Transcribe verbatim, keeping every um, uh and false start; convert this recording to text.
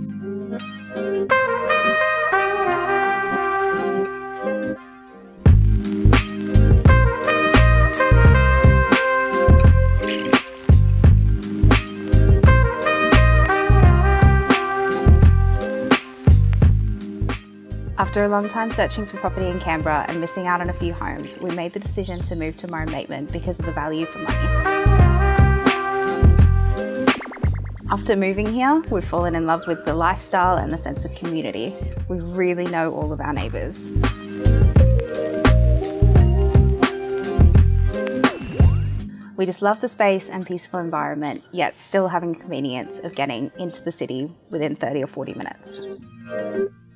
After a long time searching for property in Canberra and missing out on a few homes, we made the decision to move to Murrumbateman because of the value for money. After moving here, we've fallen in love with the lifestyle and the sense of community. We really know all of our neighbours. We just love the space and peaceful environment, yet still having the convenience of getting into the city within thirty or forty minutes.